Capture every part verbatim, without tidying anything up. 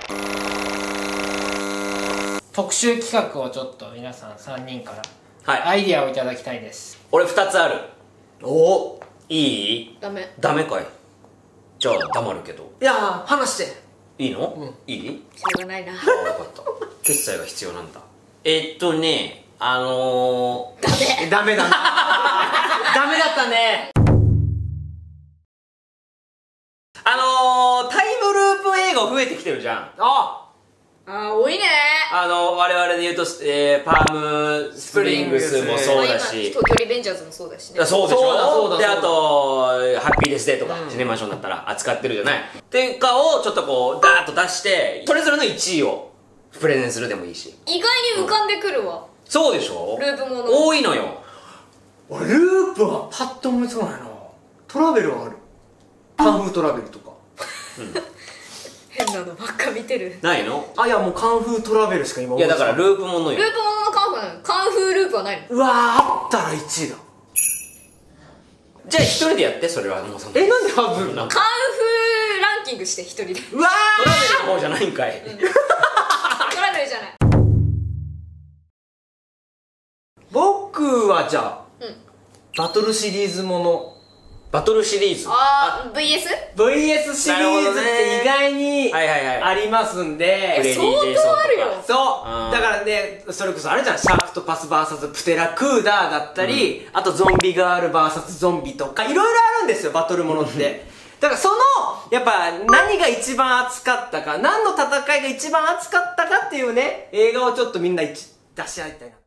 特集企画をちょっと皆さんさんにんからはいアイディアをいただきたいです。 俺ふたつある。 おお、 いい？ ダメ。 ダメかい。じゃあ黙るけど。 いやー話して。 いいの？ うんいい？ しょうがないな。 あ、分かった決済が必要なんだ。えー、っとねあのダメ。 ダメだなダメだったね。 あのー、タイムループ映画増えてきてるじゃん。 ああー、多いね。 あの我々で言うと、えー、パームスプリングスもそうだまあ今し、 東京リベンジャーズもそうだしね。 いやそうでしょ。 そうだそうだで、 そうだあとハッピーデスデーとか、 うんシネマーションだったら扱ってるじゃない。っていうかをちょっとこうダーッと出してそれぞれのいちいをプレゼンするでもいいし。 意外に浮かんでくるわ。 そうでしょ。 ループもの多いのよ。 俺ループはパッと思いつかないな。トラベルはある。カンフートラベルとか。 変なのばっか見てる。 ないの？ あ、いやもうカンフートラベルしか今いやだからーループものよ。 ループもののカンフーなの。カンフーループはないの。 うわー、あったらいちいだ。 じゃあ一人でやってそれはもうそんな。 え、なんでハブなんかカンフーランキングして一人で。 うわトラベルの方じゃないんかい。 トラベルじゃない。 僕はじゃあ、 うんバトルシリーズもの。 バトルシリーズ。 あー、ブイエス？ ブイエス シリーズって意外にはいはいはい。 ありますんで、 フレディ相ジェイソンとか当あるよ。 そううんだからね、それこそあれじゃん、シャークとパス ブイエス プテラクーダーだったり、あとゾンビガール ブイエス ゾンビとかいろいろあるんですよ、バトルものってだからそのやっぱ何が一番熱かったか、何の戦いが一番熱かったかっていうね、映画をちょっとみんな一出し合いたいな。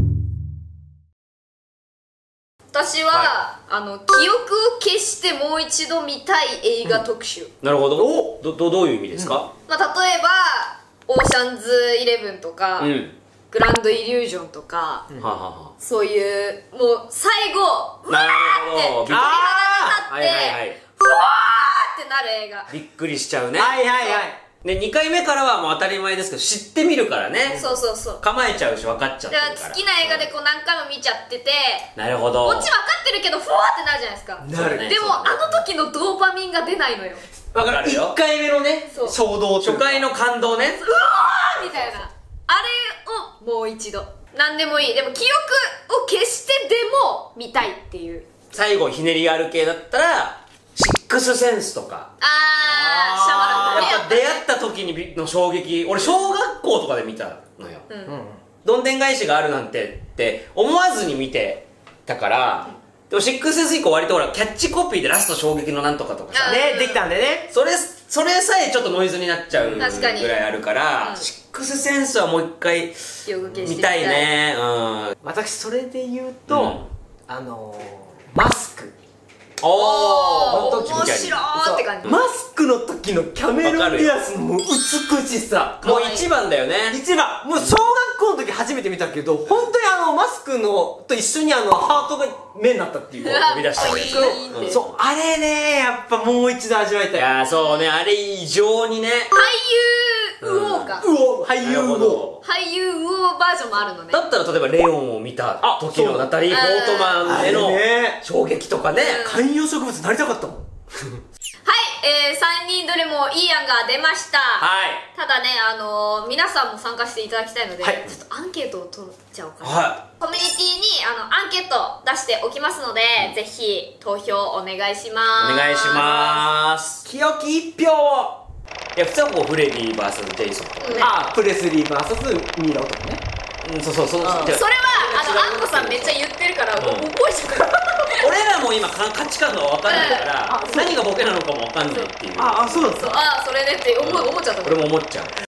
私は、 はあの記憶を消してもう一度見たい映画特集、 なるほど。どどどういう意味ですか？ まあ、例えばオーシャンズイレブンとか、 うん。 グランドイリュージョンとか、 はあ、はあはそういうもう最後うわなるほど。 ーって鳥肌があーはい立って、 はいはい。 ふわーってなる映画。 びっくりしちゃうね。 はいはいはい。 でにかいめからはもう当たり前ですけど知ってみるからね。 そうそうそう。 構えちゃうし分かっちゃってだかるからら。 好きな映画でこう何回も見ちゃってて、 なるほど。 こっち分かってるけどふわーってなるじゃないですか。 なるそうだねでもあの時のドーパミンが出ないのよ。 わかる。 わかるよいっかいめのね、 そう衝動というか初回の感動ね。 うわーみたいなあれをもう一度何でもいい。でも記憶を消してでも見たいっていう。 最後ひねりある系だったらシックスセンスとか。 あーシャマランやっぱ出会った時にびの衝撃。俺小学校とかで見たのよ。 うんうん。 どんでん返しがあるなんてって思わずに見てたから、でもシックスセンス以降割とほらキャッチコピーでラスト衝撃のなんとかとかさ、 あね、できたんでね。 それそれさえちょっとノイズになっちゃうぐら確かにいあるから、 うんシックスセンスはもう一回記憶消して見たいね。うん。 私それで言うと、 うんあのー、マスク。 おーおー面白ーって感じ。 マスクの時のキャメロン・ディアスのもう美しさ。 もう一番だよね。 一番、もう小学校の時初めて見たけど、本当にあのマスクのと一緒にあのハートが目になったっていう。 飛び出したね。 いいんでそう、あれね、やっぱもう一度味わいたい。 いやーそうね、あれ異常にね。 俳優ウオーか、 うお、俳優なるほを。 ど。 俳優ウオーバージョンもあるのね。 だったら例えばレオンを見た時のナタリー・ポートマンへのあれね衝撃とかね。 観葉植物になりたかったもん。 はい、えー、さんにんどれもいい案が出ました。 はい。 ただね、あのー、皆さんも参加していただきたいので、 はいちょっとアンケートを取っちゃおうかな。 はコミュニティにあのアンケート出しておきますので、ぜひ投票お願いしい。 ます。 お願いします。 清き一票を。 いや、普通はこうフレディ ブイエス ジェイソンとかね。 あ、プレスリー ブイエス ミイラ男ね。 うん、そうそうそう。 あーじゃあそれはあのあんこさんめっちゃ言ってるから、 うんもう覚えちゃった。 俺らも今か価値観が分かんないからあそう何がボケなのかも分かんないっていう。 あ、あ、そうなんですか。 そう、ああそれねって思う思っちゃった。 俺も思っちゃう。